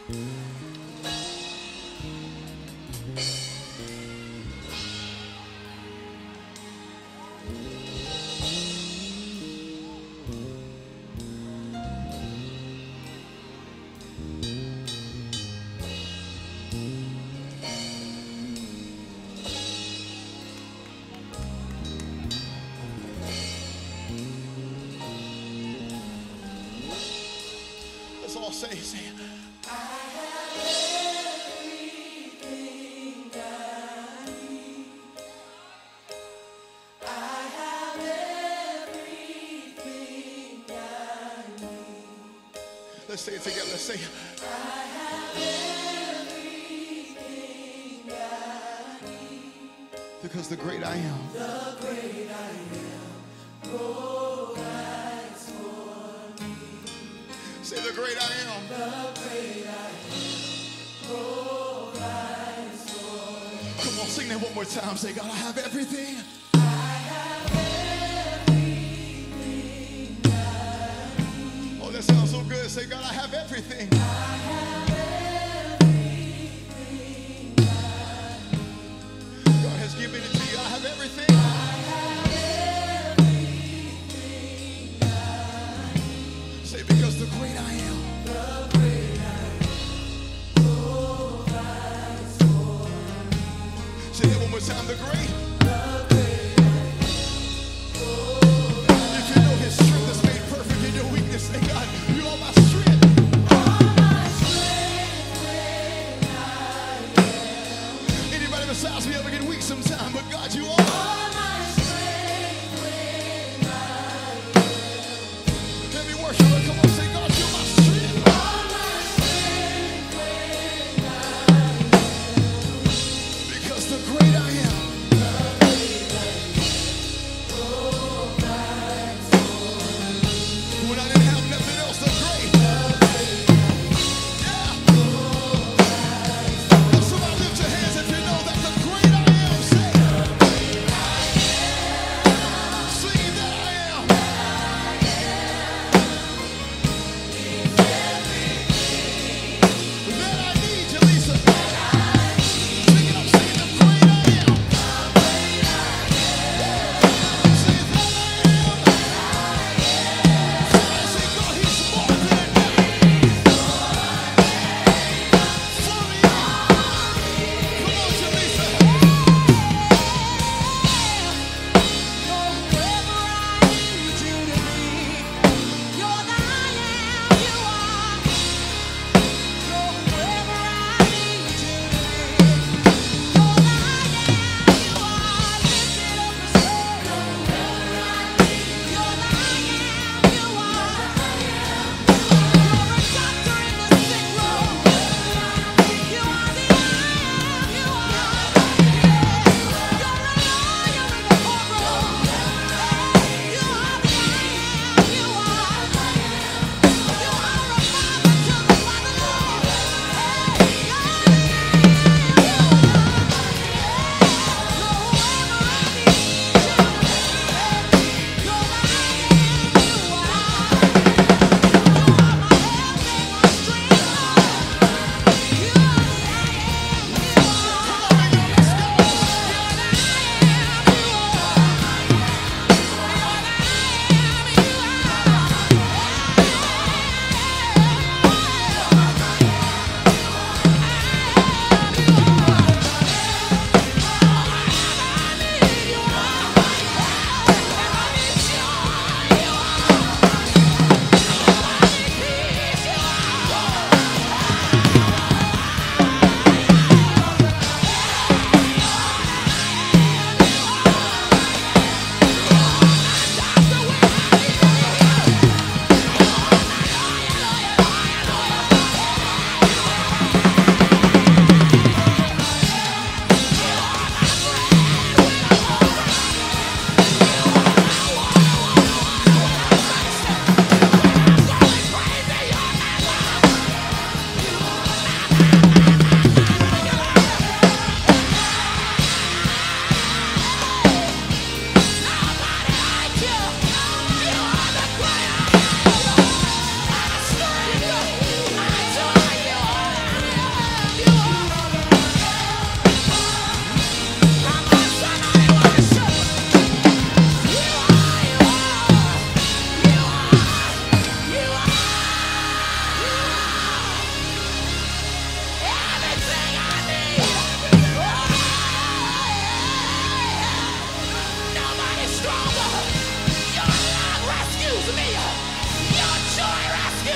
Let's all say, I have everything I need. I have everything I need. let's say it together. Let's say, I have everything I need. because the great I am. The great I am provides for me. Say the great I am. The great I am provides for me. Come on, sing that one more time. Say, God, I have everything. I have everything I need. Oh, that sounds so good. Say, God, I have everything. I have everything I need. God has given it to you. I have everything. I have everything I need. Say, because the great I am. The great I am provides for me. Say that one more time. The great. The great I am If you know his strength is made perfect in your weakness, say, God, you are my strength. all my strength when I am. Anybody besides me ever get weak sometime, but God, you are. All my strength when I am. Every worshiper, come on, say, God, you're my strength. All my strength when I am. Because the great I am. Provides for me. When I didn't have nothing else to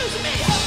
use me.